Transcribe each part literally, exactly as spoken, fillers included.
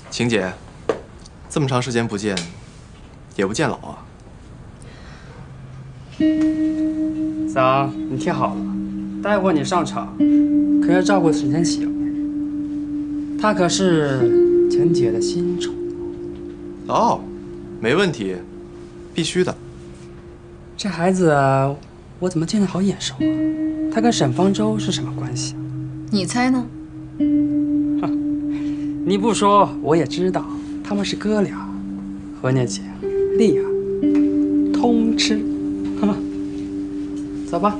晴姐，这么长时间不见，也不见老啊。 子昂，你听好了，待会你上场可要照顾沈千喜，他可是晴姐的新宠。 哦，没问题，必须的。 这孩子我怎么见着好眼熟啊？他跟沈方舟是什么关系啊？ 你猜呢？ 哼，你不说我也知道，他们是哥俩。何念姐、丽雅，通吃。走吧。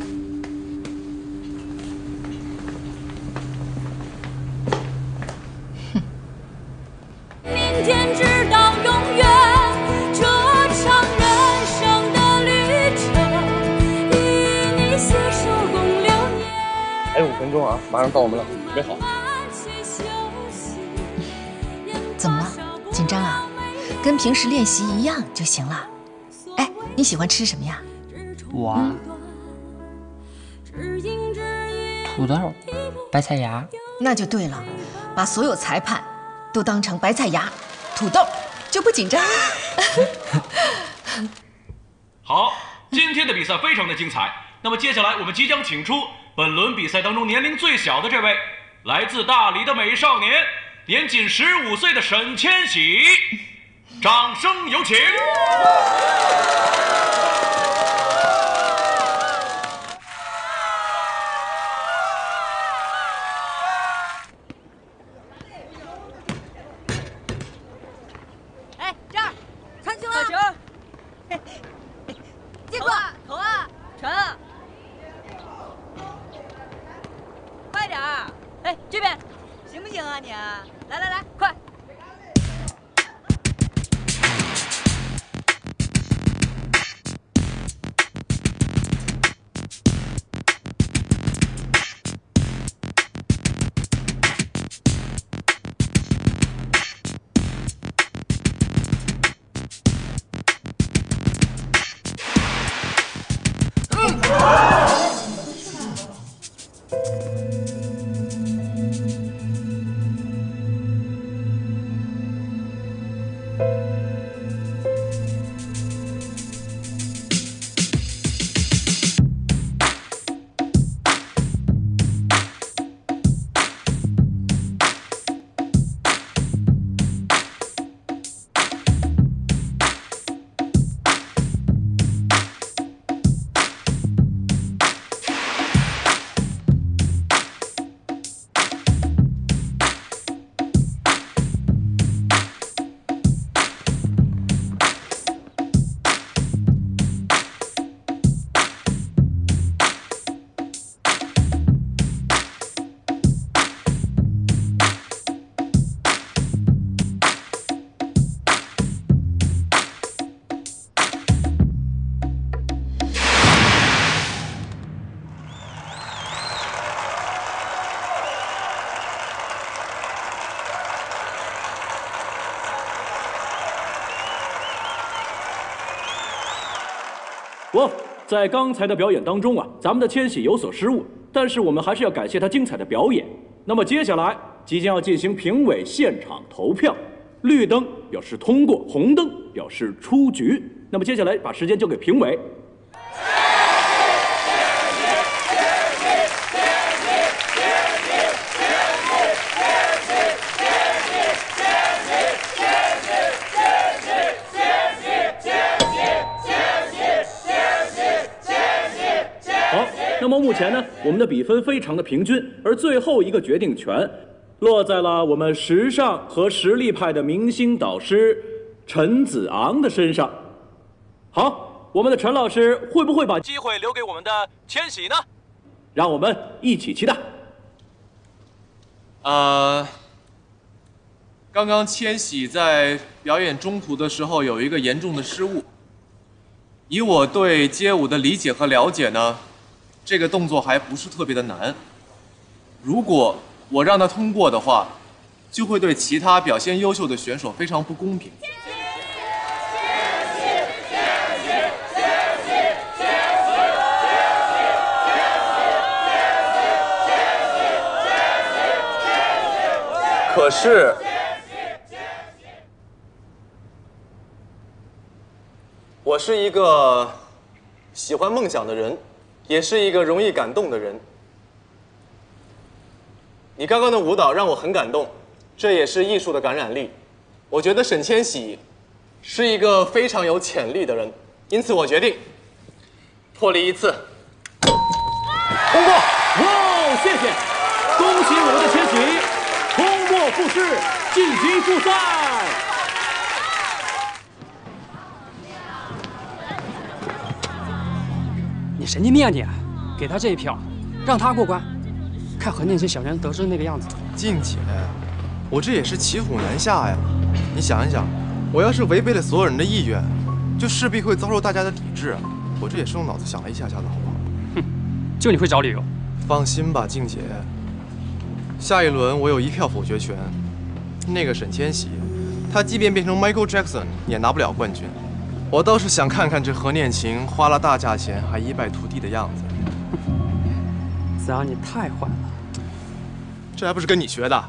明天直到永远，这场人生的旅程，与你携手共流年。 还有五分钟啊，马上到我们了，准备好。 怎么了？紧张啊？跟平时练习一样就行了。哎，你喜欢吃什么呀？ 我啊，土豆、白菜芽。 那就对了，把所有裁判都当成白菜芽、土豆，就不紧张了。 好，今天的比赛非常的精彩。那么接下来我们即将请出本轮比赛当中年龄最小的这位，来自大理的美少年，年仅十五岁的沈千喜，掌声有请。 哎，这儿，传球了！球，接过，投啊，传啊，快点儿！哎，这边，行不行啊你？来来来，快！ 不，在刚才的表演当中啊，咱们的千玺有所失误，但是我们还是要感谢他精彩的表演。那么接下来即将要进行评委现场投票，绿灯表示通过，红灯表示出局。那么接下来把时间交给评委。那么目前呢，我们的比分非常的平均，而最后一个决定权落在了我们时尚和实力派的明星导师陈子昂的身上。好，我们的陈老师会不会把机会留给我们的千玺呢？让我们一起期待。 呃，刚刚千玺在表演中途的时候有一个严重的失误，以我对街舞的理解和了解呢，这个动作还不是特别的难。如果我让他通过的话，就会对其他表现优秀的选手非常不公平。可是， 我是一个喜欢梦想的人，也是一个容易感动的人。你刚刚的舞蹈让我很感动，这也是艺术的感染力。我觉得沈千玺是一个非常有潜力的人，因此我决定破例一次。 通过！哇，谢谢，恭喜我们的千玺通过复试，晋级复赛。 你神经病啊你！给他这一票，让他过关。看何念琴小人得志那个样子。 静姐，我这也是骑虎难下呀。你想一想，我要是违背了所有人的意愿，就势必会遭受大家的抵制。我这也是用脑子想了一下下的，好不好？ 哼，就你会找理由。 放心吧，静姐。下一轮我有一票否决权。那个沈千玺，他即便变成 Michael Jackson 也拿不了冠军。我倒是想看看这何念琴花了大价钱还一败涂地的样子。 子昂，你太坏了。 这还不是跟你学的？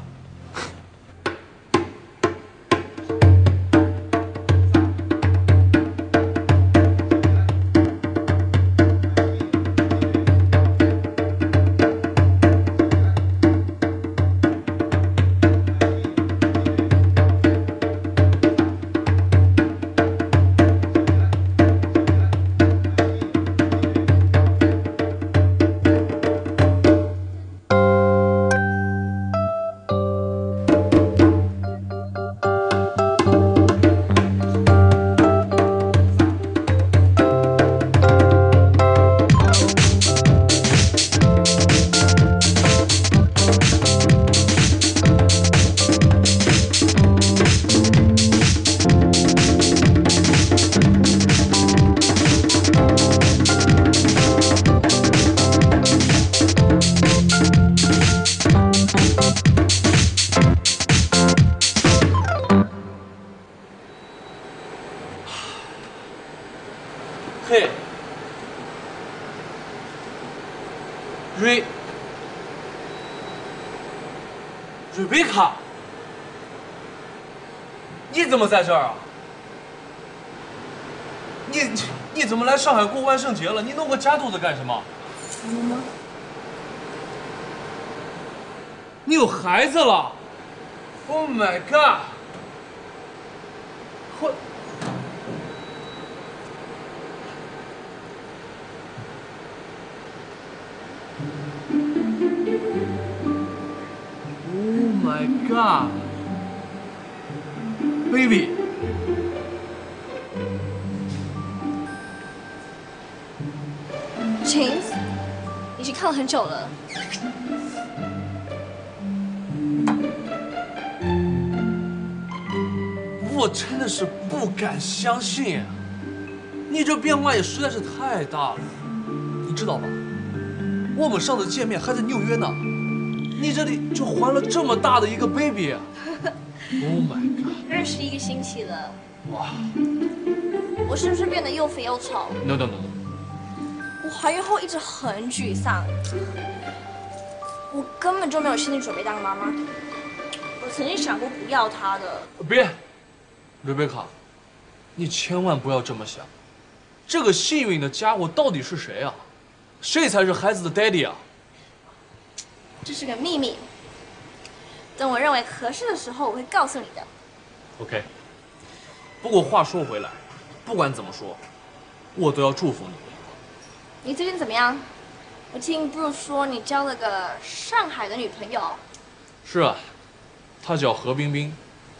嘿，瑞，瑞贝卡，你怎么在这儿啊？你你怎么来上海过万圣节了？你弄个假肚子干什么？ 怎么了？ 你有孩子了 ？Oh my god！ 我。 Oh my god, baby！ James， 已经看了很久了。 我真的是不敢相信啊！你这变化也实在是太大了，你知道吧？我们上次见面还在纽约呢。 你这里就怀了这么大的一个 baby 啊 ！Oh my god！ 认识一个星期了， 哇！ 我是不是变得又肥又丑 ？No no no no！ 我怀孕后一直很沮丧，我根本就没有心理准备当妈妈。我曾经想过不要她的。 别，瑞贝卡，你千万不要这么想。这个幸运的家伙到底是谁啊？谁才是孩子的 daddy 啊？ 这是个秘密，等我认为合适的时候，我会告诉你的。 OK。不过话说回来，不管怎么说，我都要祝福你。 你最近怎么样？我听 Bruce 说你交了个上海的女朋友。 是啊，她叫何冰冰。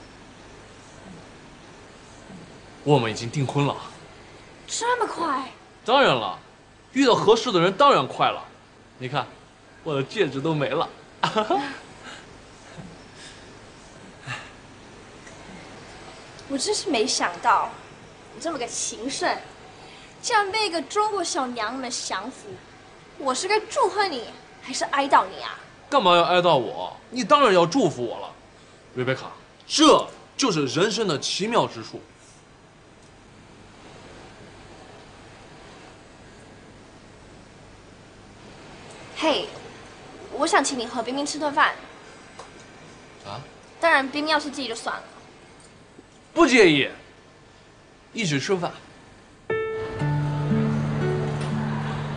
我们已经订婚了。 这么快？ 当然了，遇到合适的人当然快了。你看。 我的戒指都没了， 我真是没想到，你这么个情圣，竟然被一个中国小娘们降服。我是该祝贺你，还是哀悼你啊？ 干嘛要哀悼我？你当然要祝福我了，瑞贝卡，这就是人生的奇妙之处。 嘿。 我想请你和冰冰吃顿饭。 啊？ 当然，冰冰要是自己就算了。 不介意。一起吃饭。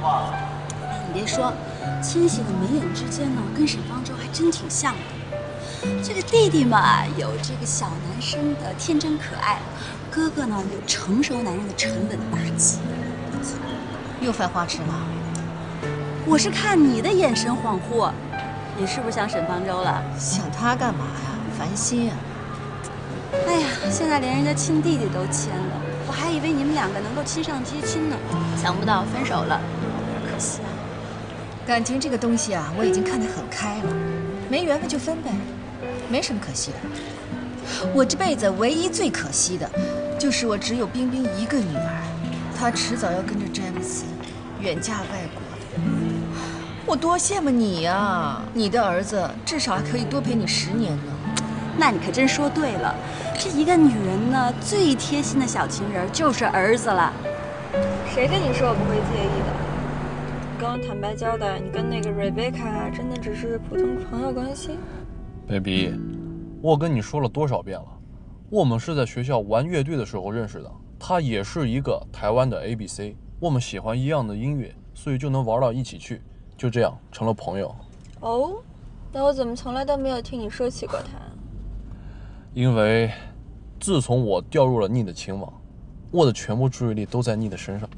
你别说，千玺的眉眼之间呢，跟沈方舟还真挺像的。这个弟弟嘛，有这个小男生的天真可爱，哥哥呢有成熟男人的沉稳大气。 又犯花痴了？ 我是看你的眼神恍惚，你是不是想沈方舟了？ 想他干嘛呀？烦心啊！ 哎呀，现在连人家亲弟弟都签了，我还以为你们两个能够亲上接亲呢，想不到分手了，可惜啊。 感情这个东西啊，我已经看得很开了，没缘分就分呗，没什么可惜的。我这辈子唯一最可惜的，就是我只有冰冰一个女儿，她迟早要跟着詹姆斯远嫁外国。我多羡慕你呀、啊！你的儿子至少还可以多陪你十年呢。 那你可真说对了，这一个女人呢，最贴心的小情人就是儿子了。 谁跟你说我不会介意的？你跟我坦白交代，你跟那个 Rebecca 真的只是普通朋友关系 ？baby， 我跟你说了多少遍了，我们是在学校玩乐队的时候认识的，她也是一个台湾的 A B C， 我们喜欢一样的音乐，所以就能玩到一起去，就这样成了朋友。 哦，那我怎么从来都没有听你说起过他？ 因为自从我掉入了你的情网，我的全部注意力都在你的身上，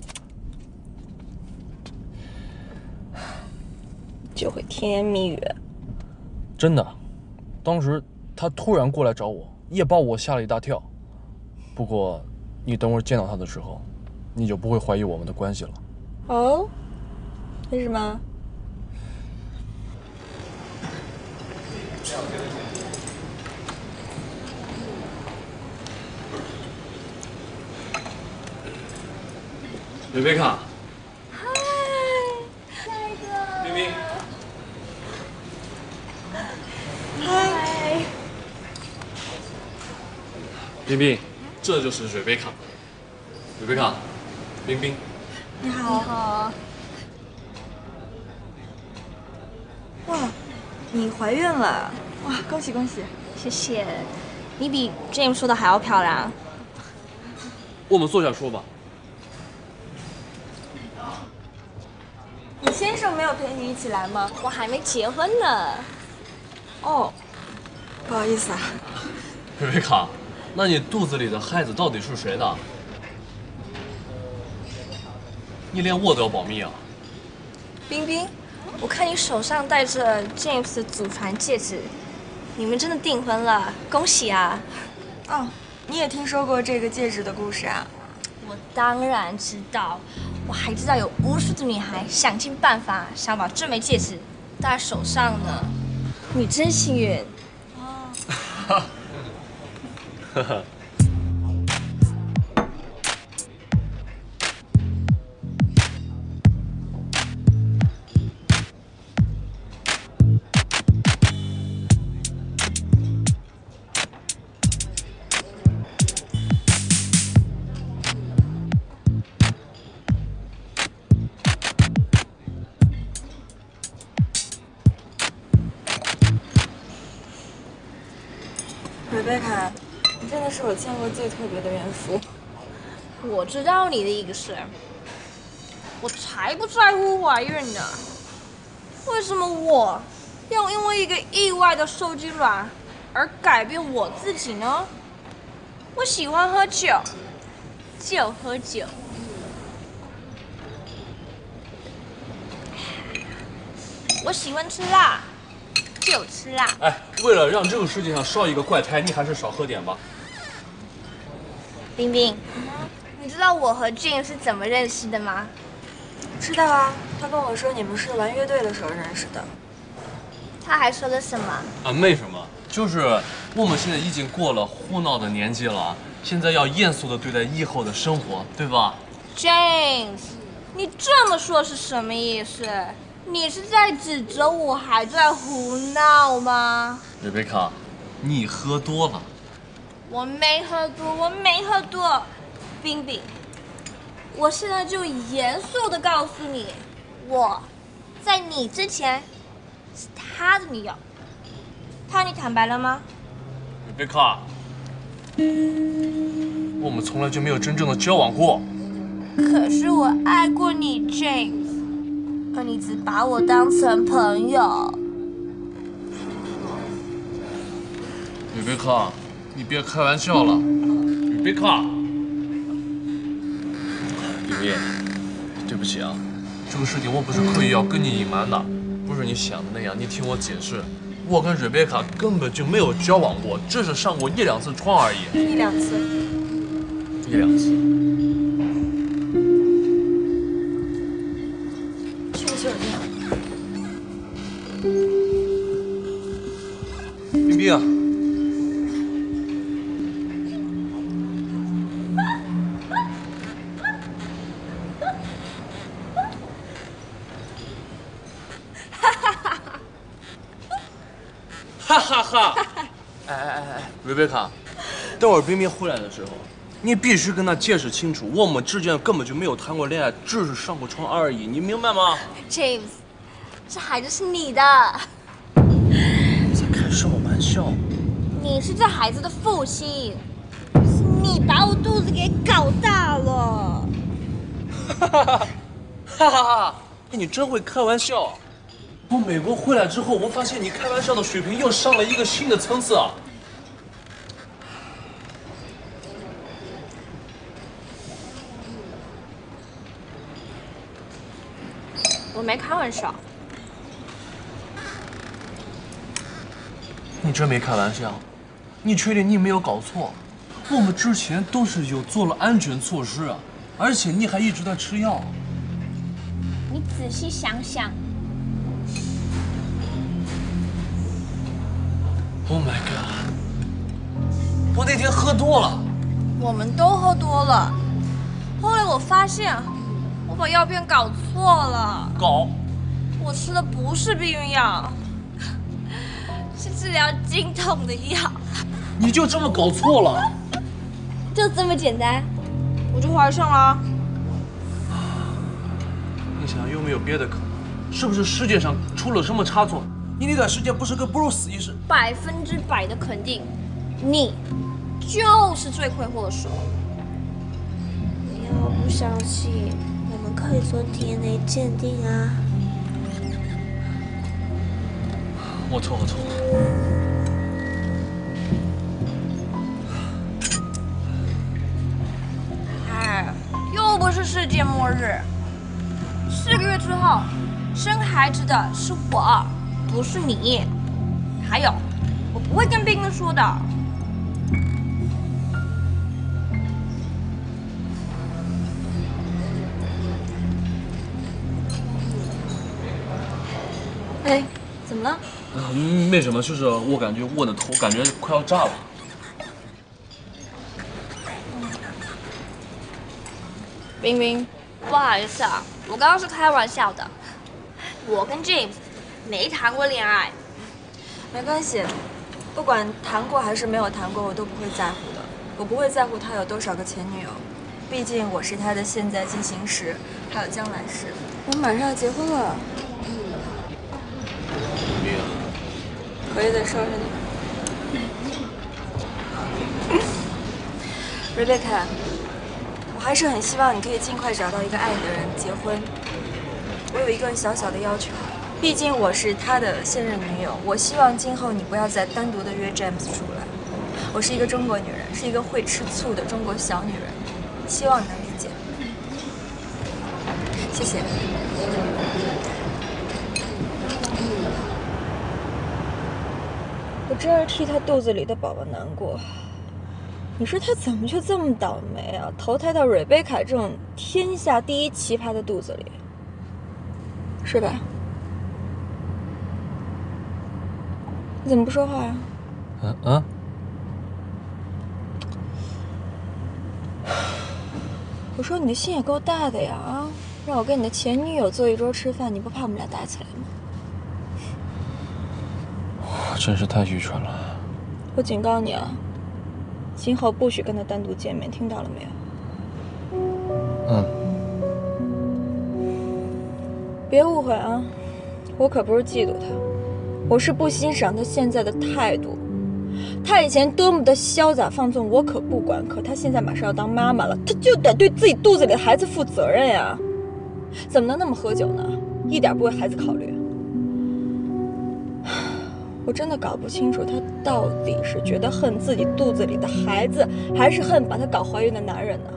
就会甜言蜜语。 真的，当时他突然过来找我，也把我吓了一大跳。不过你等会儿见到他的时候，你就不会怀疑我们的关系了。 哦，为什么？ 瑞贝卡， 嗨，帅哥。 冰冰。 嗨。 冰冰，这就是瑞贝卡。瑞贝卡，冰冰。 你好。你好。哇，你怀孕了！哇，恭喜恭喜！ 谢谢，你比 James 说的还要漂亮。 我们坐下说吧。 你先生没有陪你一起来吗？ 我还没结婚呢。 哦，不好意思啊。 瑞贝卡，那你肚子里的孩子到底是谁的？你连我都要保密啊！ 冰冰，我看你手上戴着 James 的祖传戒指，你们真的订婚了，恭喜啊！ 哦，你也听说过这个戒指的故事啊？ 我当然知道，我还知道有无数的女孩想尽办法想把这枚戒指戴在手上呢。你真幸运。 哦。 哈哈。 瑞贝卡，你真的是我见过最特别的怨妇。 我知道你的意思，我才不在乎怀孕呢。为什么我要因为一个意外的受精卵而改变我自己呢？我喜欢喝酒，就喝酒。我喜欢吃辣，就吃辣。 哎，为了让这个世界上少一个怪胎，你还是少喝点吧。 冰冰，你知道我和 Jane 是怎么认识的吗？ 知道啊，他跟我说你们是玩乐队的时候认识的。 他还说了什么？ 啊，没什么，就是我们现在已经过了胡闹的年纪了，现在要严肃的对待以后的生活，对吧 ？James， 你这么说是什么意思？你是在指责我还在胡闹吗？ 瑞贝卡，你喝多了。 我没喝多，我没喝多。冰冰，我现在就严肃的告诉你，我在你之前是他的女友。他你坦白了吗？ 瑞贝卡，我们从来就没有真正的交往过。 可是我爱过你 ，James。 可你只把我当成朋友。 瑞贝卡，你别开玩笑了，瑞贝卡。李薇，对不起啊，这个事情我不是刻意要跟你隐瞒的，不是你想的那样。你听我解释，我跟瑞贝卡根本就没有交往过，只是上过一两次床而已。 一两次。 一两次。 去个洗手间。 冰冰啊。哈哈哈！哎哎哎哎，瑞贝卡，等会儿冰冰回来的时候，你必须跟她解释清楚，我们之间根本就没有谈过恋爱，只是上过床而已，你明白吗 ？James， 这孩子是你的。 在开什么玩笑？ 你是这孩子的父亲，是你把我肚子给搞大了。 哈哈哈！哈哈哈！哎，你真会开玩笑。从美国回来之后，我发现你开玩笑的水平又上了一个新的层次啊！ 我没开玩笑。 你真没开玩笑？你确定你没有搞错？我们之前都是有做了安全措施啊，而且你还一直在吃药。 你仔细想想。 Oh my god！ 我那天喝多了。 我们都喝多了。后来我发现，我把药片搞错了。 搞？ 我吃的不是避孕药，是治疗经痛的药。 你就这么搞错了？ 就这么简单，我就怀上了。 你想有没有别的可能？是不是世界上出了什么差错？你那段时间不是跟布鲁斯医生？ 百分之百的肯定，你就是罪魁祸首。 你要不相信，我们可以做 D N A 鉴定啊。 我错，我错。 哎，又不是世界末日。四个月之后，生孩子的是我。不是你，还有，我不会跟冰冰说的。 哎，怎么了？ 呃，没什么，就是我感觉我的头感觉快要炸了。 冰冰，不好意思啊，我刚刚是开玩笑的。我跟 James。没谈过恋爱， 没关系，不管谈过还是没有谈过，我都不会在乎的。我不会在乎他有多少个前女友，毕竟我是他的现在进行时，还有将来时。我们马上要结婚了。 没有。 回去再说说你。瑞贝卡，我还是很希望你可以尽快找到一个爱你的人结婚。我有一个小小的要求。毕竟我是他的现任女友，我希望今后你不要再单独的约 James 出来。我是一个中国女人，是一个会吃醋的中国小女人，希望你能理解。谢谢。我真是替他肚子里的宝宝难过。你说他怎么就这么倒霉啊？投胎到瑞贝卡这种天下第一奇葩的肚子里，是吧？你怎么不说话呀？ 嗯嗯。 我说你的心也够大的呀啊！让我跟你的前女友坐一桌吃饭，你不怕我们俩打起来吗？ 我真是太愚蠢了。 我警告你啊，今后不许跟他单独见面，听到了没有？ 嗯。 别误会啊，我可不是嫉妒他。我是不欣赏他现在的态度，他以前多么的潇洒放纵，我可不管。可他现在马上要当妈妈了，他就得对自己肚子里的孩子负责任呀，怎么能那么喝酒呢？ 一点不为孩子考虑。我真的搞不清楚他到底是觉得恨自己肚子里的孩子，还是恨把他搞怀孕的男人呢？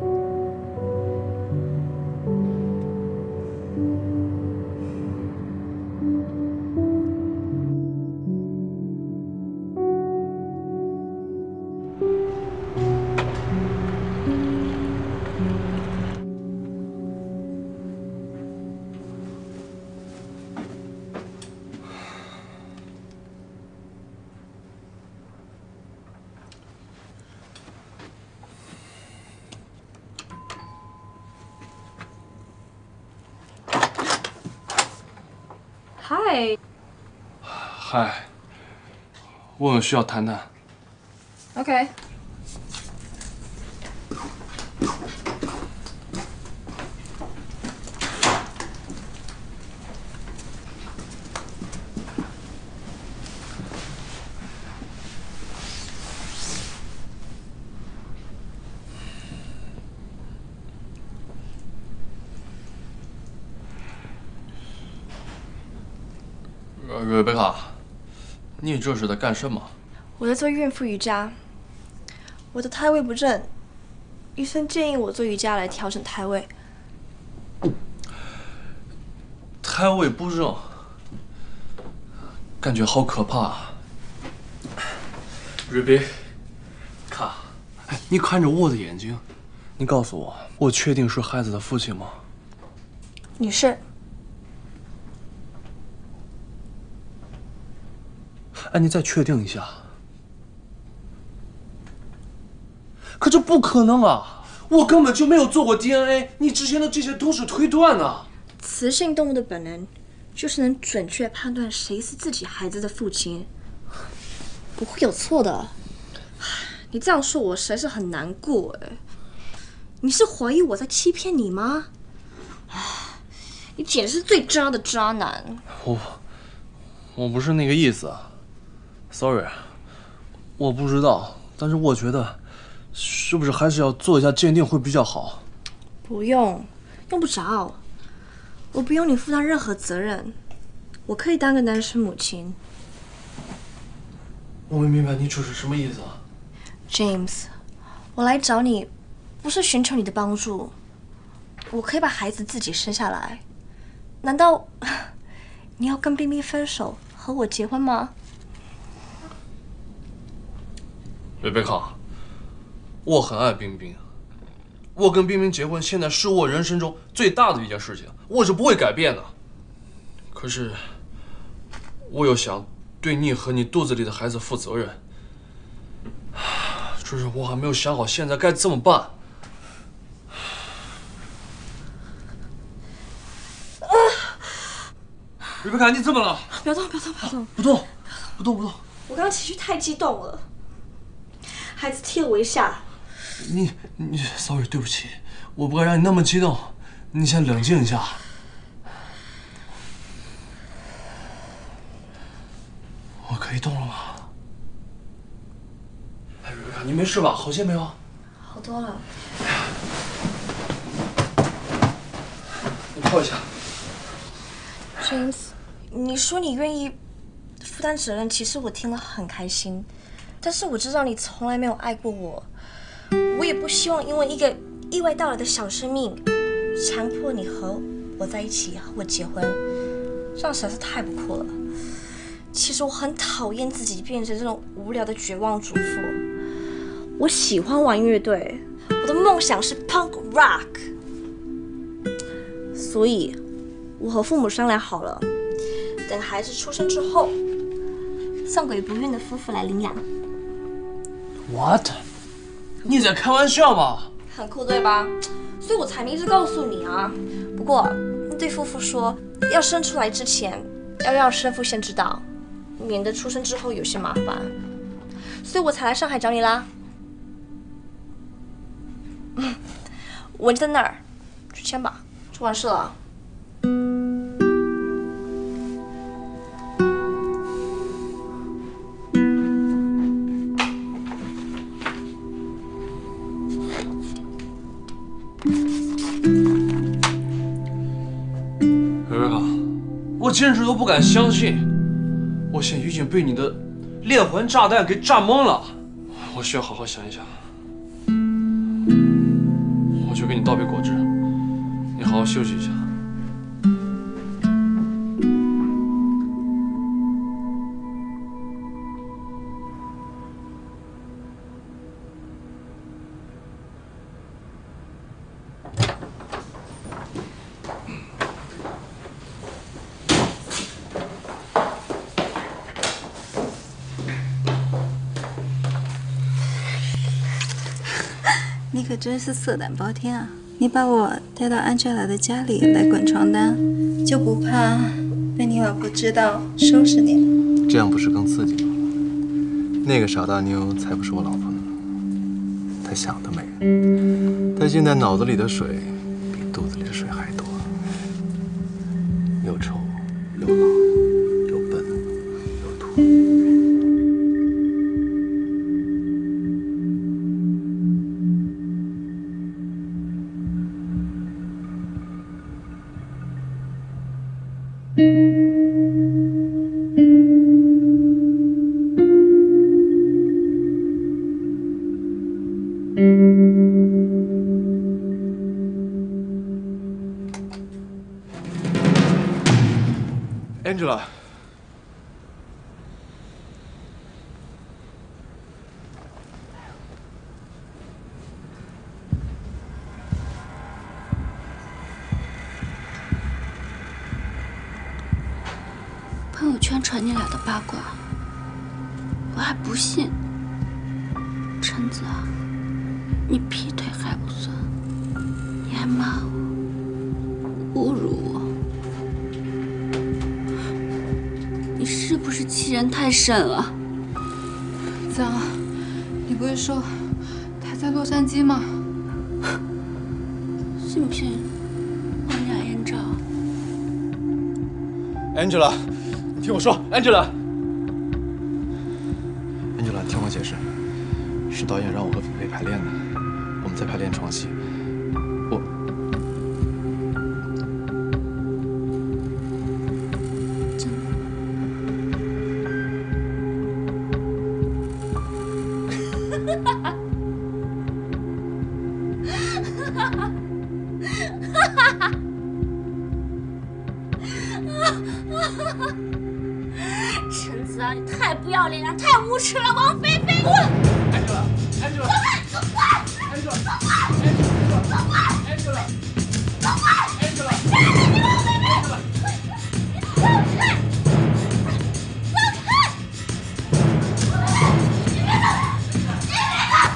嗨， 嗨，我们需要谈谈。 OK。 瑞贝卡，你这是在干什么？ 我在做孕妇瑜伽。我的胎位不正，医生建议我做瑜伽来调整胎位。 胎位不正，感觉好可怕。瑞贝卡，哎，你看着我的眼睛，你告诉我，我确定是孩子的父亲吗？ 你是。 哎，你再确定一下。可这不可能啊！我根本就没有做过 D N A， 你之前的这些都是推断啊。 雌性动物的本能就是能准确判断谁是自己孩子的父亲，不会有错的。你这样说，我实在是很难过哎。你是怀疑我在欺骗你吗？你简直是最渣的渣男。 我我不是那个意思啊。Sorry， 我不知道，但是我觉得，是不是还是要做一下鉴定会比较好？ 不用，用不着，我不用你负担任何责任，我可以当个单身母亲。 我没明白你这是什么意思啊 ，James， 我来找你，不是寻求你的帮助，我可以把孩子自己生下来。难道你要跟冰冰分手，和我结婚吗？ 瑞贝卡，我很爱冰冰，我跟冰冰结婚，现在是我人生中最大的一件事情，我是不会改变的。可是，我又想对你和你肚子里的孩子负责任，只是我还没有想好现在该怎么办。瑞贝卡，你怎么了？ 不要动，不要动，不要动， 不动，不动，不动。 我刚刚情绪太激动了。孩子踢了我一下。 你你 ，sorry， 对不起，我不该让你那么激动。你先冷静一下。我可以动了吗？哎，瑞贝卡，你没事吧？好些没有？ 好多了。 你泡一下。 James， 你说你愿意负担责任，其实我听了很开心。但是我知道你从来没有爱过我，我也不希望因为一个意外到来的小生命，强迫你和我在一起，和我结婚，这样实在是太不酷了。其实我很讨厌自己变成这种无聊的绝望主妇。我喜欢玩乐队，我的梦想是 punk rock， 所以我和父母商量好了，等孩子出生之后，送给不孕的夫妇来领养。 What？ 你在开玩笑吗？ 很酷对吧？所以我才明知告诉你啊。不过那对夫妇说，要生出来之前要让生父先知道，免得出生之后有些麻烦。所以我才来上海找你啦。文在那儿，去签吧，就完事了。 瑞贝卡， 简直都不敢相信，我现在已经被你的连环炸弹给炸懵了。我需要好好想一想。我去给你倒杯果汁，你好好休息一下。 你可真是色胆包天啊！你把我带到安吉拉的家里来滚床单，就不怕被你老婆知道收拾你？ 这样不是更刺激吗？那个傻大妞才不是我老婆呢，她想得美，她现在脑子里的水比肚子里的水还多，又丑又老又笨又土。 Angela， 朋友圈传你俩的八卦，我还不信。陈子啊，你劈腿还不算，你还骂我，侮辱我。 你是不是欺人太甚了？ 子昂，你不是说他在洛杉矶吗？ 信不信我俩艳照 ？Angela， 你听我说 ，Angela，Angela， 听我解释，是导演让我和菲菲排练的，我们在排练床戏，我。 陈子昂，你太不要脸了，太无耻了！王菲菲，滚 ！Angela，Angela， 走开！ Angela， 走开！ Angela， 走开！ Angela， 你王菲菲，你走开！走开！你别动！你别动！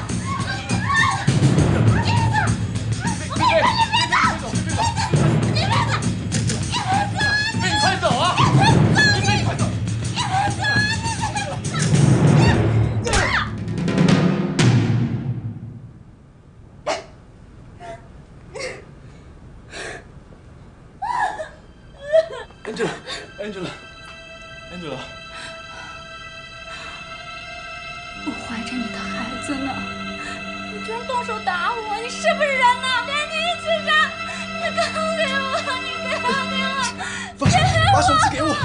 你别动！我跟你说，你别动！你别动！你别动！ 你快走啊！ Angela，Angela，Angela， 我怀着你的孩子呢，你居然动手打我，你是不是人呢？连你一起杀！你给我，你给我，给我！ 放手，把手机给我！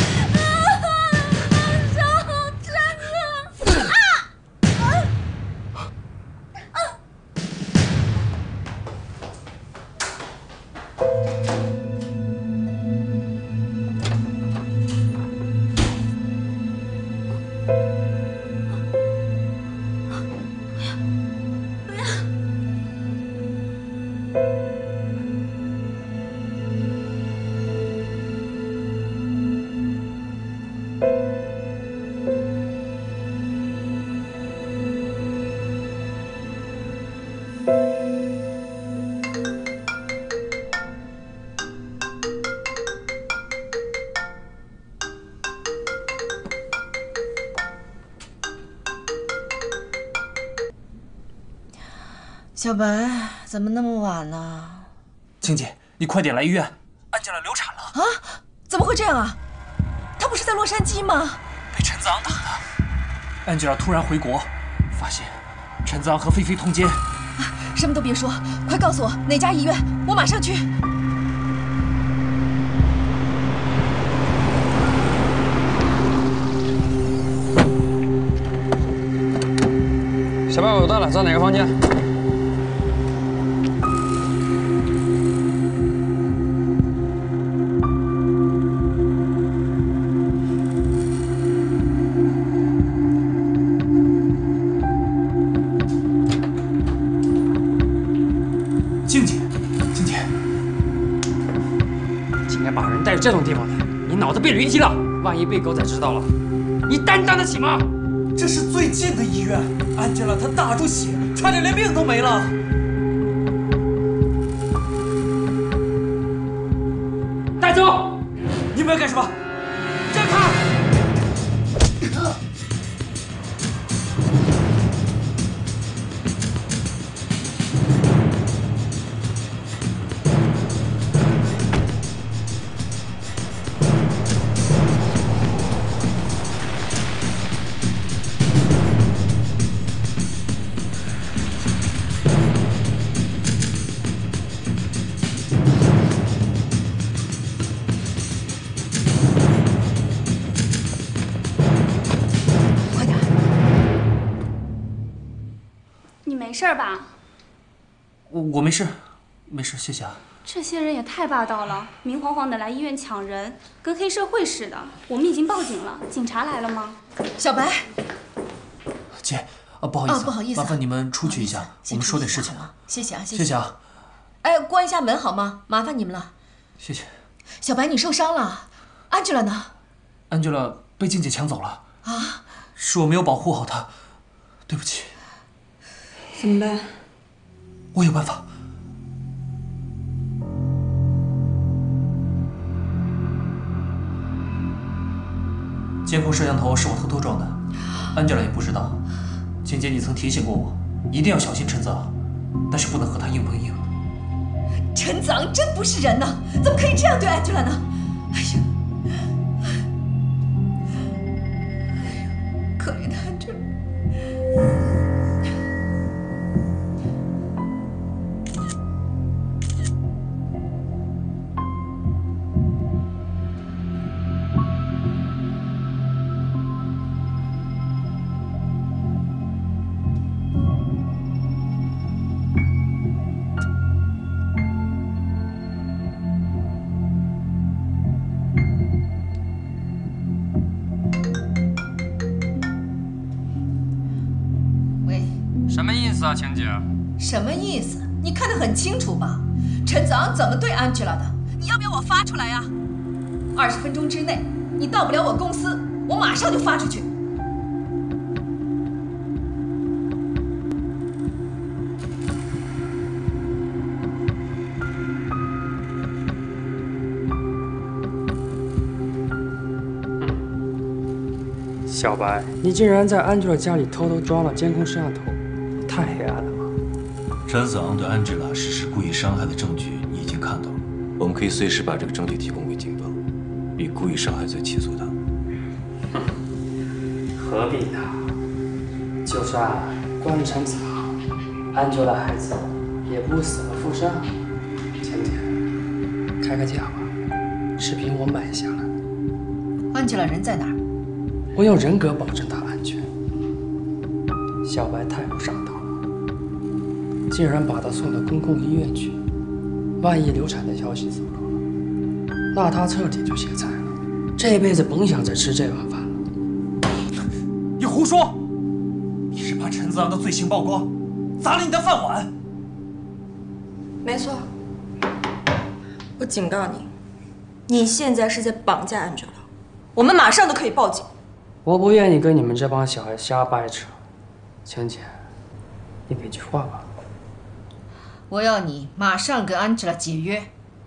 小白，怎么那么晚呢？ 青姐，你快点来医院，安吉拉流产了。 啊？怎么会这样啊？她不是在洛杉矶吗？ 被陈子昂打的。安吉拉突然回国，发现陈子昂和菲菲通奸。 啊，什么都别说，快告诉我哪家医院，我马上去。 小白，我到了，在哪个房间？ 静姐，静姐， 竟然把人带到这种地方来，你脑子被驴踢了！万一被狗仔知道了，你担当得起吗？ 这是最近的医院，安吉拉她大出血，差点连命都没了。 带走！ 你们要干什么？让开！ 没事吧？ 我我没事，没事，谢谢啊。 这些人也太霸道了，明晃晃的来医院抢人，跟黑社会似的。我们已经报警了，警察来了吗？ 小白， 姐，啊，不好意思， 哦、不好意思、啊， 麻烦你们出去一下，我们说点事情啊。谢谢啊，谢谢谢啊。 哎，关一下门好吗？麻烦你们了。 谢谢。 小白，你受伤了？Angela呢 ？Angela 被静姐抢走了。 啊？ 是我没有保护好她，对不起。 怎么办？ 我有办法。监控摄像头是我偷偷装的，安吉拉也不知道。静姐，你曾提醒过我，一定要小心陈子昂，但是不能和他硬碰硬。 陈子昂真不是人呐，怎么可以这样对安吉拉呢？哎呀，可怜的安吉拉。 什么意思啊，晴姐？ 什么意思？你看得很清楚吧？陈子昂怎么对 Angela 的？你要不要我发出来呀？二十分钟之内，你到不了我公司，我马上就发出去。 小白，你竟然在 Angela 家里偷偷装了监控摄像头，太黑暗了吧！ 陈子昂对 Angela 实施故意伤害的证据你已经看到了，我们可以随时把这个证据提供给警方，以故意伤害罪起诉他。 哼，何必呢？就算关了陈子昂 ，Angela 孩子也不死而复生。晴姐，开个价吧，视频我买下了。 Angela 人在哪儿？ 我用人格保证他安全。小白太不上道了，竟然把他送到公共医院去。万一流产的消息走漏了，那他彻底就歇菜了，这辈子甭想再吃这碗饭了。 你胡说！你是怕陈子昂的罪行曝光，砸了你的饭碗。 没错，我警告你，你现在是在绑架 Angela， 我们马上都可以报警。 我不愿意跟你们这帮小孩瞎掰扯，晴姐，你给句话吧。 我要你马上跟 Angela 解约。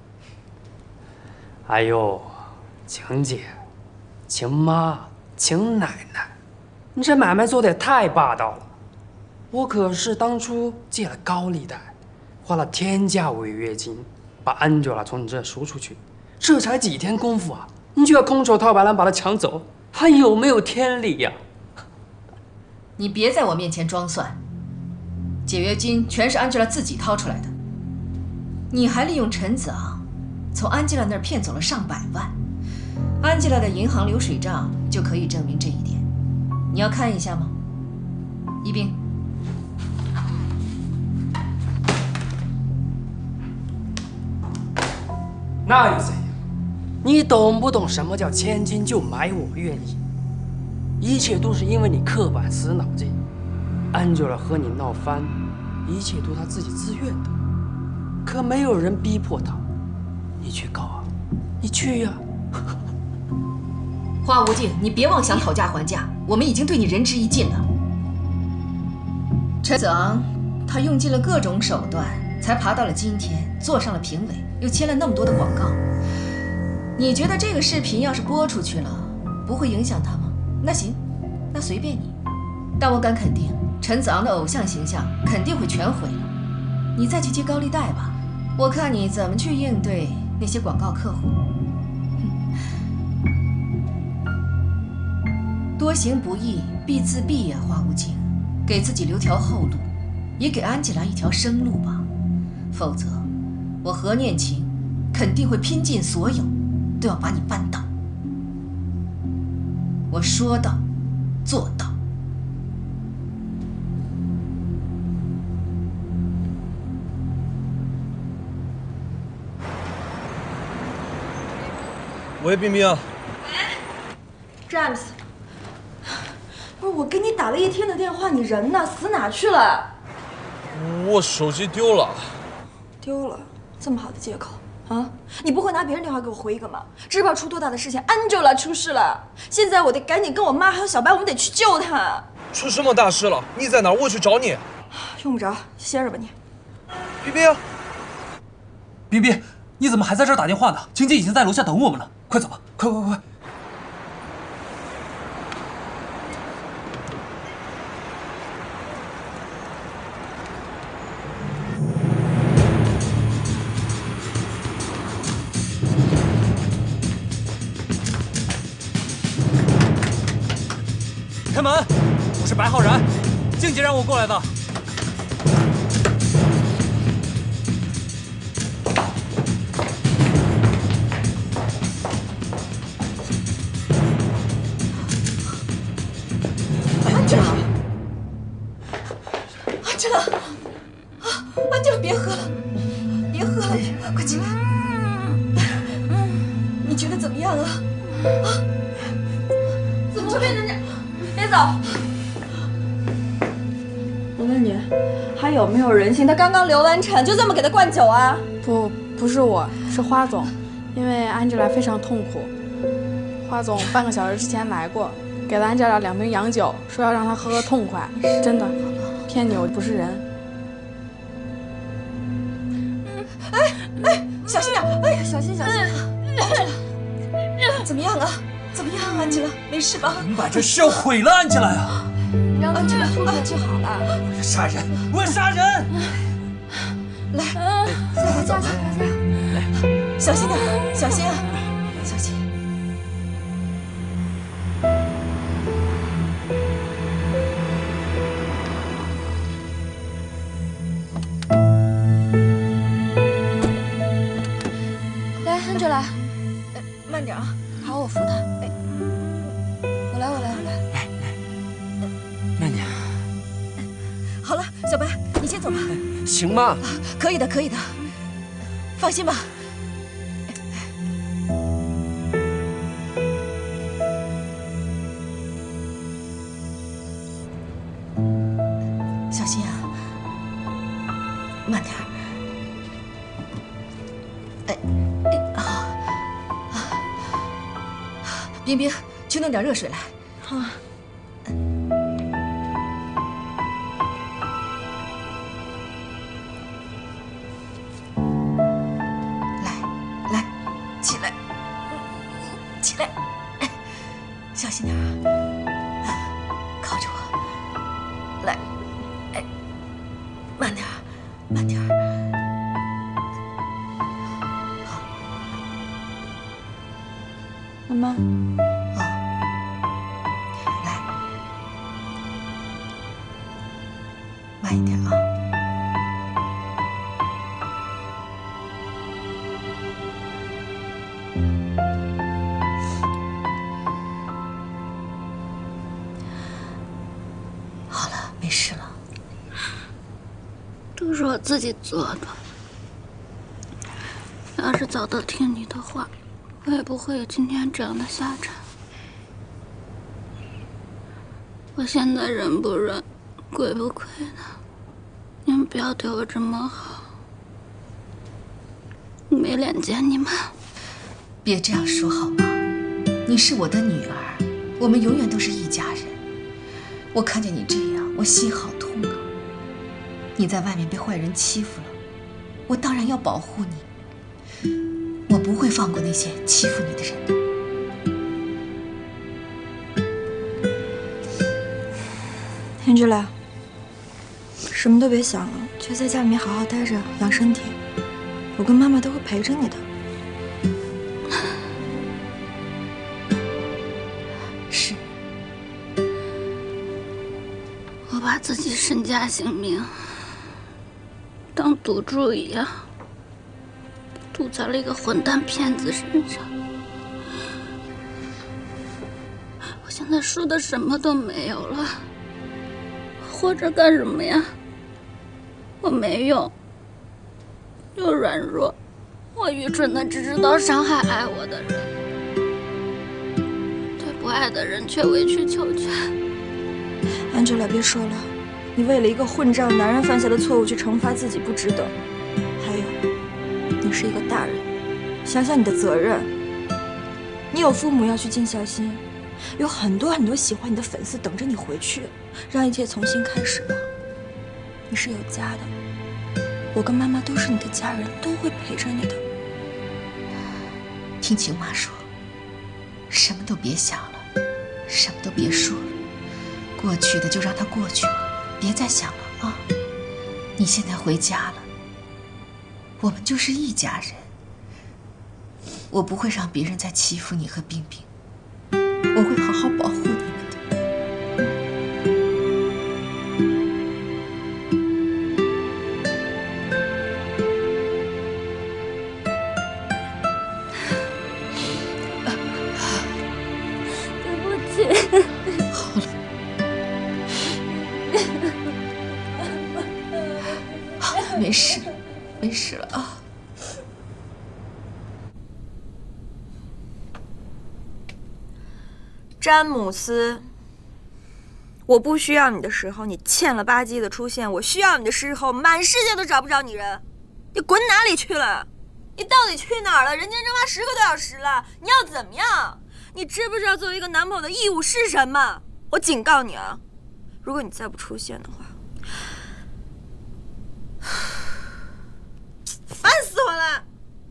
哎呦，晴姐、晴妈、晴奶奶，你这买卖做得也太霸道了。我可是当初借了高利贷，花了天价违约金，把 Angela 从你这赎出去，这才几天功夫啊，你就要空手套白狼把她抢走？ 还有没有天理呀？ 你别在我面前装蒜，解约金全是 Angela 自己掏出来的，你还利用陈子昂从 Angela 那儿骗走了上百万 ，Angela 的银行流水账就可以证明这一点。你要看一下吗？一冰， 那又怎样？你懂不懂什么叫千金就买我愿意？一切都是因为你刻板死脑筋。Angela 和你闹翻，一切都是她自己自愿的，可没有人逼迫她。你去告啊，你去呀、啊！ 花无尽，你别妄想讨价还价，我们已经对你仁至义尽了。陈子昂，他用尽了各种手段，才爬到了今天，坐上了评委，又签了那么多的广告。你觉得这个视频要是播出去了，不会影响他吗？那行，那随便你。但我敢肯定，陈子昂的偶像形象肯定会全毁了。你再去接高利贷吧，我看你怎么去应对那些广告客户。多行不义必自毙呀，花无尽，给自己留条后路，也给安吉拉一条生路吧。否则，我何念晴肯定会拼尽所有，都要把你扳倒。我说到，做到。 喂，冰冰。 詹姆斯，不是我给你打了一天的电话，你人呢？死哪去了？ 我手机丢了。 丢了？这么好的借口啊！你不会拿别人电话给我回一个吗？知不知道出多大的事情 ？Angela 出事了，现在我得赶紧跟我妈还有小白，我们得去救她。 出什么大事了？你在哪儿？我去找你。 用不着，歇着吧你。 冰冰， 冰冰，你怎么还在这儿打电话呢？晴姐已经在楼下等我们了，快走吧，快快快！开门！我是白浩然，静姐让我过来的。 安吉拉，安吉拉，啊，安吉拉，别喝了，别喝了，快起来。你觉得怎么样啊？啊？怎么会变成这样？别走！ 我问你，还有没有人性？他刚刚流完产，就这么给他灌酒啊？ 不，不是我，是花总，因为安吉拉非常痛苦。花总半个小时之前来过，给了安吉拉两瓶洋酒，说要让她喝个痛快。真的，骗你我不是人。 哎哎，小心点！哎， 小心小心！ 怎么样啊？怎么样，安吉拉？没事吧？ 你把这事要毁了，安吉拉呀！ 你让安吉拉出去就好了。 我要杀人！我要杀人！ 来， 再回家，再回家。 来，小心点，小心啊，小心。 来，安吉拉， 慢点啊。 好，我扶他。哎，我来，我来，我来。 来来，慢点。 好了，小白，你先走吧。 行吗？ 可以的，可以的，放心吧。小心啊，慢点。哎哎，好啊，冰冰，去弄点热水来。 好。 小心点啊！靠着我，来，哎，慢点，慢点。好， 妈妈。 哦，来，慢一点啊。没事了， 都是我自己做的。 要是早点听你的话，我也不会有今天这样的下场。我现在忍不忍，亏不亏的？你们不要对我这么好，我没脸见你们。 别这样说好吗？你是我的女儿，我们永远都是一家人。我看见你这样，我心好痛啊！你在外面被坏人欺负了，我当然要保护你，我不会放过那些欺负你的人的。 Angela， 什么都别想了，就在家里面好好待着，养身体。我跟妈妈都会陪着你的。 是， 我把自己身家性命当赌注一样，赌在了一个混蛋骗子身上。我现在输的什么都没有了。活着干什么呀？我没用，又软弱，我愚蠢的只知道伤害爱我的人，对不爱的人却委曲求全。 Angela， 别说了，你为了一个混账男人犯下的错误去惩罚自己，不值得。还有，你是一个大人，想想你的责任。你有父母要去尽孝心。有很多很多喜欢你的粉丝等着你回去，让一切重新开始吧。你是有家的，我跟妈妈都是你的家人，都会陪着你的。 听晴妈说，什么都别想了，什么都别说了，过去的就让它过去吧，别再想了啊！你现在回家了，我们就是一家人，我不会让别人再欺负你和冰冰。我会好好保护你们的。 对不起。 好了，好了，没事，没事了啊。 詹姆斯，我不需要你的时候，你欠了吧唧的出现；我需要你的时候，满世界都找不着你人。你滚哪里去了？你到底去哪儿了？人间蒸发十个多小时了，你要怎么样？你知不知道作为一个男朋友的义务是什么？我警告你啊，如果你再不出现的话，烦死我了！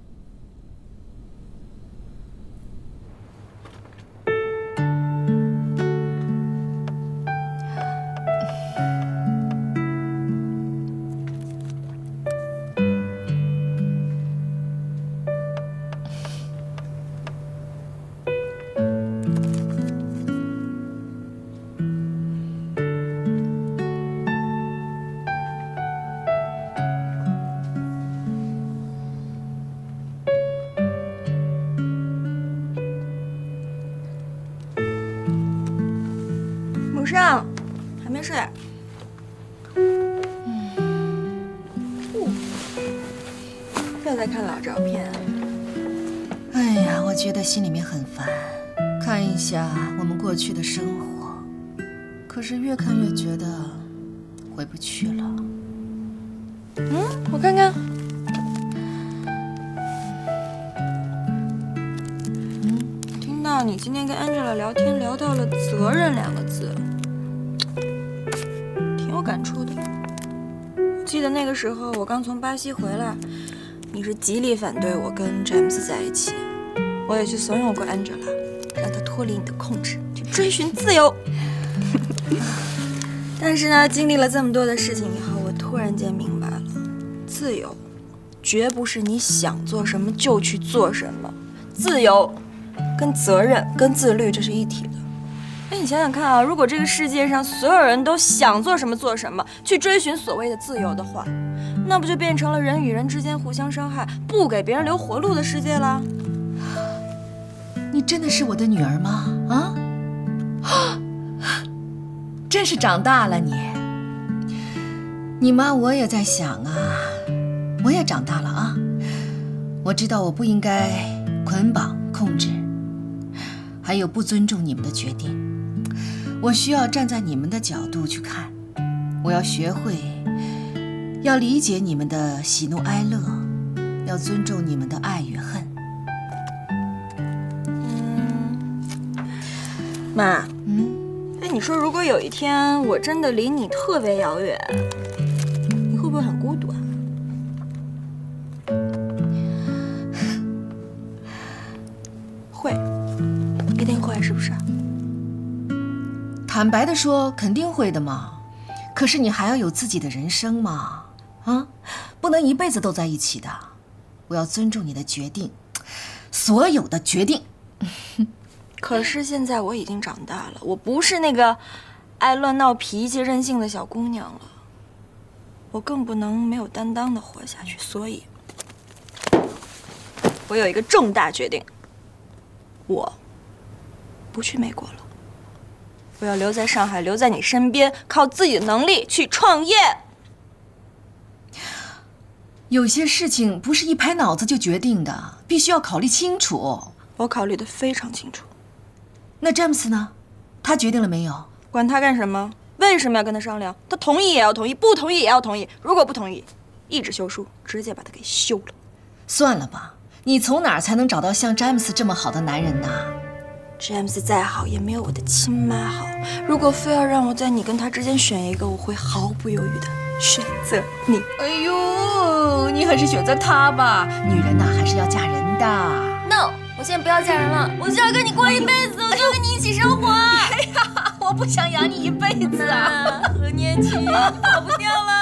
上还没睡？嗯，又在看老照片。 哎呀，我觉得心里面很烦，看一下我们过去的生活，可是越看越觉得回不去了。 嗯，我看看。嗯，听到你今天跟 Angela 聊天聊到了“责任”两个字。有感触的。我记得那个时候我刚从巴西回来，你是极力反对我跟詹姆斯在一起，我也去怂恿过 Angela， 让她脱离你的控制，去追寻自由。但是呢，经历了这么多的事情以后，我突然间明白了，自由绝不是你想做什么就去做什么，自由跟责任跟自律这是一体的。哎，你想想看啊，如果这个世界上所有人都想做什么做什么，去追寻所谓的自由的话，那不就变成了人与人之间互相伤害，不给别人留活路的世界了？ 你真的是我的女儿吗？啊？真是长大了你。你妈我也在想啊，我也长大了啊。 我知道我不应该捆绑、控制，还有不尊重你们的决定。我需要站在你们的角度去看，我要学会，要理解你们的喜怒哀乐，要尊重你们的爱与恨。 妈，嗯，哎，你说如果有一天我真的离你特别遥远，你会不会很孤独啊？会，一定会，是不是？ 坦白的说，肯定会的嘛。可是你还要有自己的人生嘛，啊，不能一辈子都在一起的。我要尊重你的决定，所有的决定。 可是现在我已经长大了，我不是那个爱乱闹脾气、任性的小姑娘了。我更不能没有担当的活下去，所以，我有一个重大决定，我不去美国了，我要留在上海，留在你身边，靠自己的能力去创业。 有些事情不是一拍脑子就决定的，必须要考虑清楚。 我考虑得非常清楚。 那詹姆斯呢？他决定了没有？ 管他干什么？为什么要跟他商量？他同意也要同意，不同意也要同意。如果不同意，一纸休书，直接把他给休了。 算了吧，你从哪儿才能找到像詹姆斯这么好的男人呢？ 詹姆斯再好，也没有我的亲妈好。如果非要让我在你跟他之间选一个，我会毫不犹豫的选择你。 哎呦，你还是选择他吧。女人呐，还是要嫁人的。 No， 我现在不要嫁人了，我就要跟你过一辈子，我就要跟你一起生活。 哎呀，我不想养你一辈子啊！ 何年期，你跑不掉了。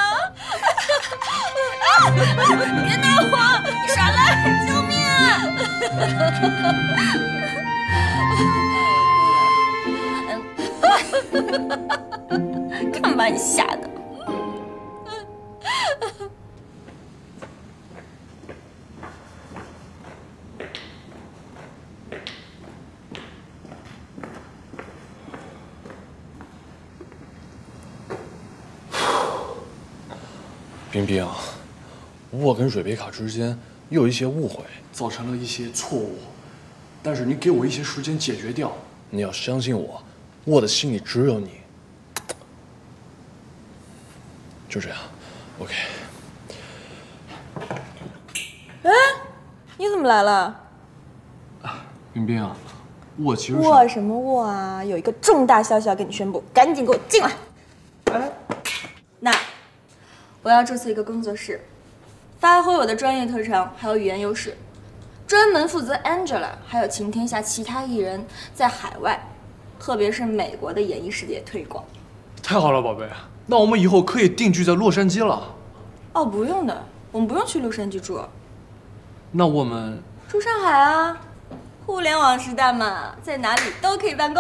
别拿我，你耍赖，救命啊！看把你吓的。 冰冰，我跟瑞贝卡之间有一些误会，造成了一些错误，但是你给我一些时间解决掉。你要相信我，我的心里只有你。就这样 ，OK。 哎，你怎么来了？ 冰冰啊，我其实握什么握啊？有一个重大消息要跟你宣布，赶紧给我进来。哎，那。我要注册一个工作室，发挥我的专业特长，还有语言优势，专门负责 Angela 还有晴天下其他艺人在海外，特别是美国的演艺世界推广。 太好了，宝贝，那我们以后可以定居在洛杉矶了。 哦，不用的，我们不用去洛杉矶住。 那我们住上海啊，互联网时代嘛，在哪里都可以办公。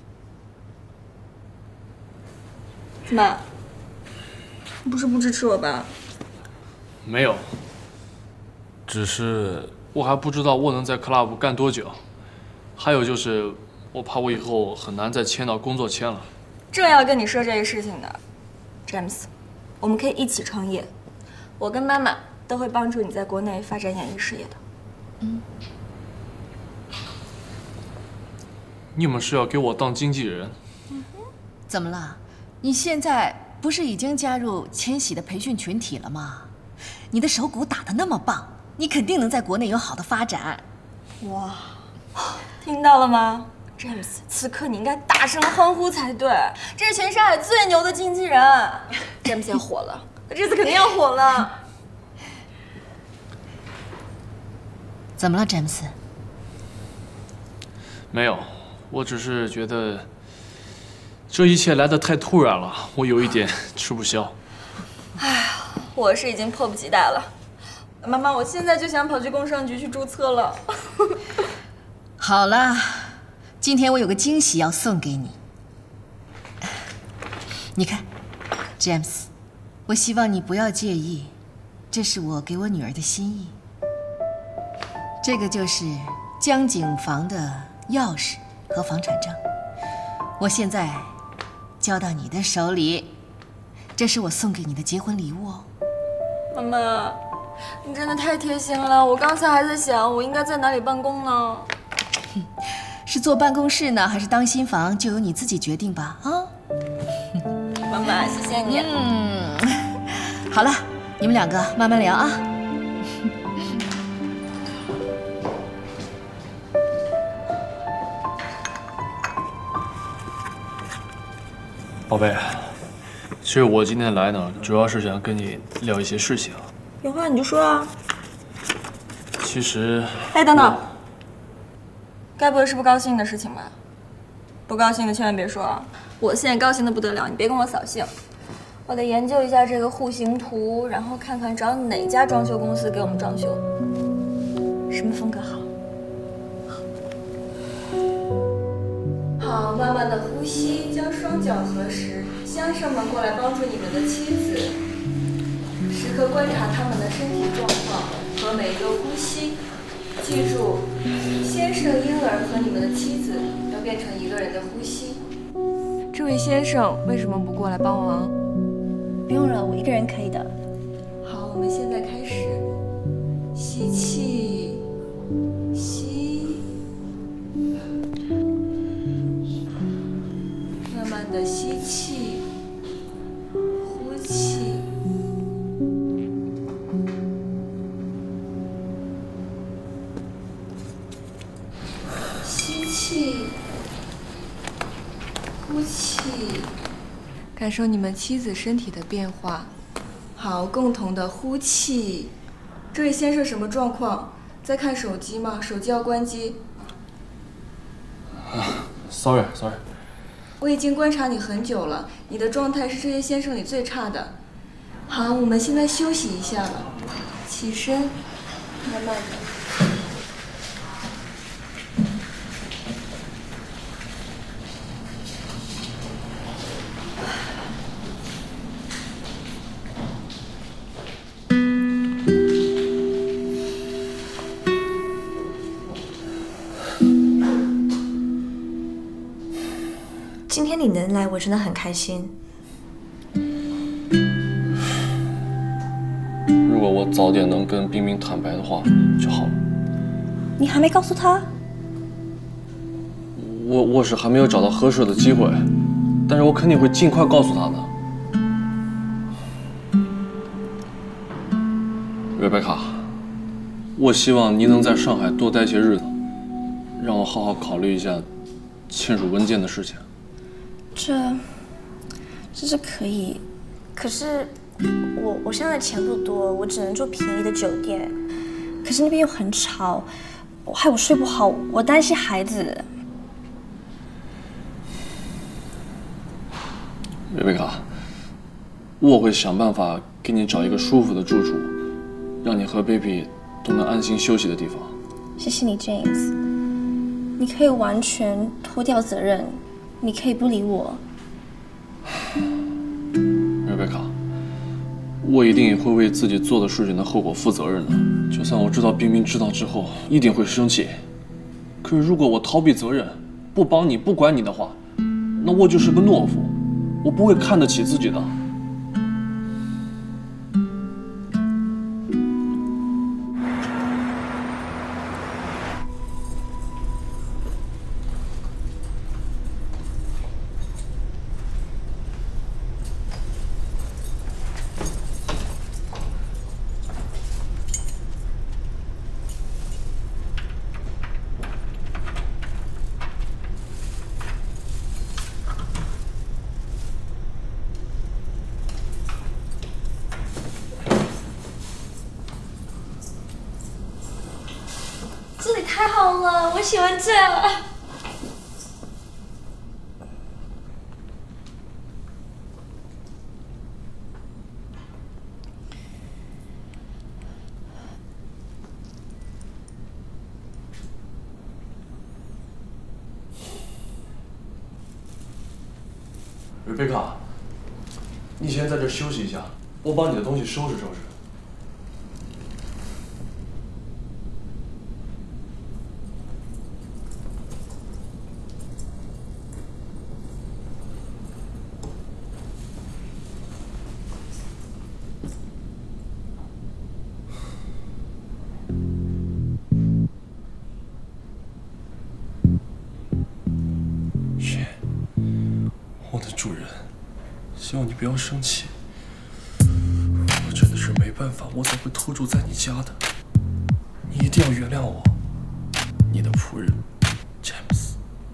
怎么？不是不支持我吧？ 没有，只是我还不知道我能在 club 干多久，还有就是我怕我以后很难再签到工作签了。 正要跟你说这个事情的，詹姆斯，我们可以一起创业，我跟妈妈都会帮助你在国内发展演艺事业的。嗯。 你们是要给我当经纪人？ 嗯哼。怎么了？你现在不是已经加入千禧的培训群体了吗？你的手鼓打得那么棒，你肯定能在国内有好的发展。 哇，听到了吗，詹姆斯？此刻你应该大声欢呼才对，这是全上海最牛的经纪人，詹姆斯要火了，他这次肯定要火了。 怎么了，詹姆斯？ 没有，我只是觉得这一切来得太突然了，我有一点吃不消。 哎呀，我是已经迫不及待了。妈妈，我现在就想跑去工商局去注册了。 好了，今天我有个惊喜要送给你。你看，詹姆斯，我希望你不要介意，这是我给我女儿的心意。这个就是江景房的钥匙和房产证，我现在交到你的手里，这是我送给你的结婚礼物哦。 妈妈， 你真的太贴心了，我刚才还在想我应该在哪里办公呢。 是坐办公室呢，还是当新房，就由你自己决定吧。啊， 妈妈，谢谢你。 嗯，好了，你们两个慢慢聊啊。 宝贝，其实我今天来呢，主要是想跟你聊一些事情。 有话你就说啊。 其实…… 哎，等等，该不会是不高兴的事情吧？不高兴的千万别说啊！我现在高兴的不得了，你别跟我扫兴。我得研究一下这个户型图，然后看看找哪家装修公司给我们装修，什么风格好。好，慢慢的呼吸，将双脚合十，先生们过来帮助你们的妻子，时刻观察他们的身体状况和每一个呼吸。记住，先生、婴儿和你们的妻子要变成一个人的呼吸。这位先生为什么不过来帮忙？ 不用了，我一个人可以的。 好，我们现在开始，吸气，吸。慢慢的吸气，呼气，吸气，呼气，感受你们妻子身体的变化。好，共同的呼气。这位先生什么状况？在看手机吗？手机要关机。 啊 ，sorry sorry。 我已经观察你很久了，你的状态是这些先生里最差的。好，我们现在休息一下吧，起身，慢慢的。 今天你能来，我真的很开心。 如果我早点能跟冰冰坦白的话就好了。 你还没告诉他？ 我我是还没有找到合适的机会，但是我肯定会尽快告诉他的。瑞贝卡，我希望你能在上海多待些日子，让我好好考虑一下签署文件的事情。 这，这是可以，可是我我现在钱不多，我只能住便宜的酒店，可是那边又很吵，我害我睡不好，我担心孩子。 瑞贝卡，我会想办法给你找一个舒服的住处，让你和 baby 都能安心休息的地方。 谢谢你 ，James。你可以完全脱掉责任，你可以不理我。 瑞贝卡，我一定会为自己做的事情的后果负责任的。就算我知道冰冰知道之后一定会生气，可是如果我逃避责任，不帮你不管你的话，那我就是个懦夫，我不会看得起自己的。 这里太好了，我喜欢这。 瑞贝卡，你先在这休息一下，我把你的东西收拾收拾。 希望你不要生气。我真的是没办法，我才会偷住在你家的。你一定要原谅我，你的仆人，詹姆斯。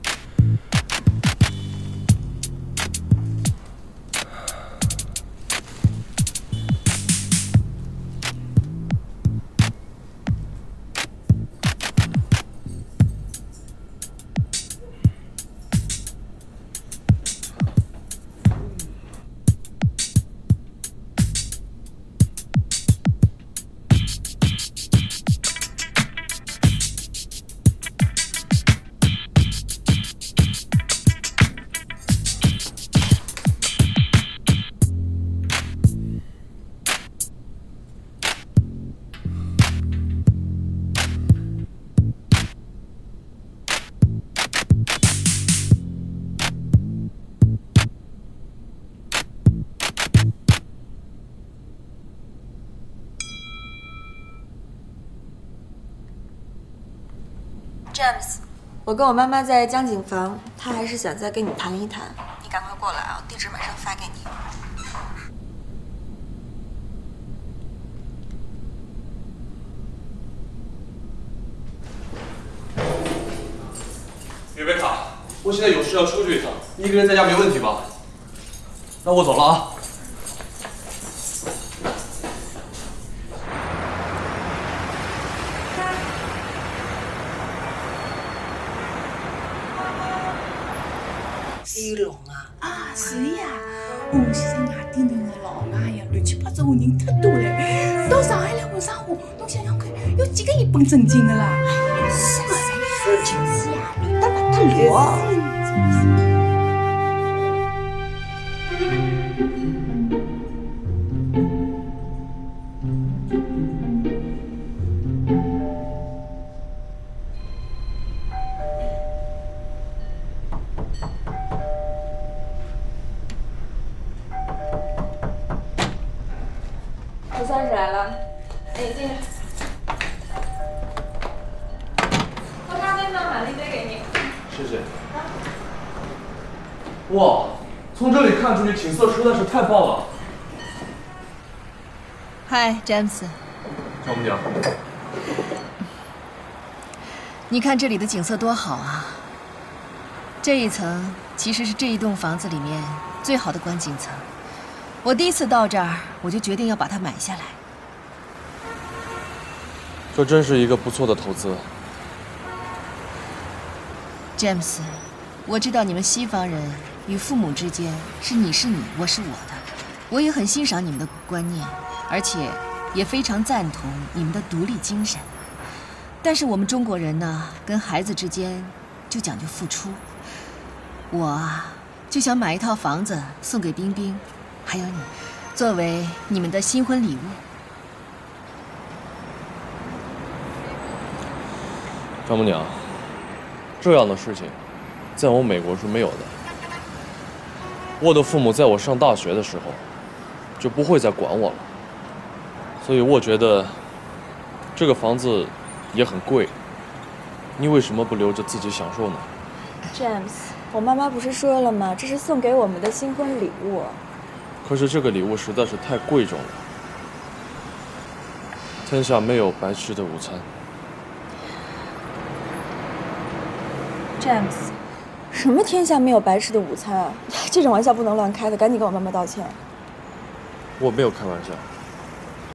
James， 我跟我妈妈在江景房，她还是想再跟你谈一谈。你赶快过来啊，地址马上发给你。 瑞贝卡，我现在有事要出去一趟，你一个人在家没问题吧？那我走了啊。 水龙啊！啊，是呀，我们现在外地人的老外呀，乱七八糟的人太多了。到上海来混生活，侬想想看，有几个一本正经的啦？是嘛？是就是呀，乱得不得了。 总算是来了，哎，进来。喝咖啡吗？买了一杯给你。 谢谢。哇，从这里看出去景色实在是太棒了。 嗨，詹姆斯。 丈母娘。 你看这里的景色多好啊！这一层其实是这一栋房子里面最好的观景层。 我第一次到这儿，我就决定要把它买下来。 这真是一个不错的投资， 詹姆斯。我知道你们西方人与父母之间是你是你，我是我的，我也很欣赏你们的观念，而且也非常赞同你们的独立精神。但是我们中国人呢，跟孩子之间就讲究付出。我啊，就想买一套房子送给冰冰。 还有你，作为你们的新婚礼物。 丈母娘，这样的事情，在我美国是没有的。我的父母在我上大学的时候，就不会再管我了。所以我觉得，这个房子也很贵，你为什么不留着自己享受呢 ？James， 我妈妈不是说了吗？这是送给我们的新婚礼物。 可是这个礼物实在是太贵重了，天下没有白吃的午餐。 James， 什么天下没有白吃的午餐啊？这种玩笑不能乱开的，赶紧跟我妈妈道歉。 我没有开玩笑。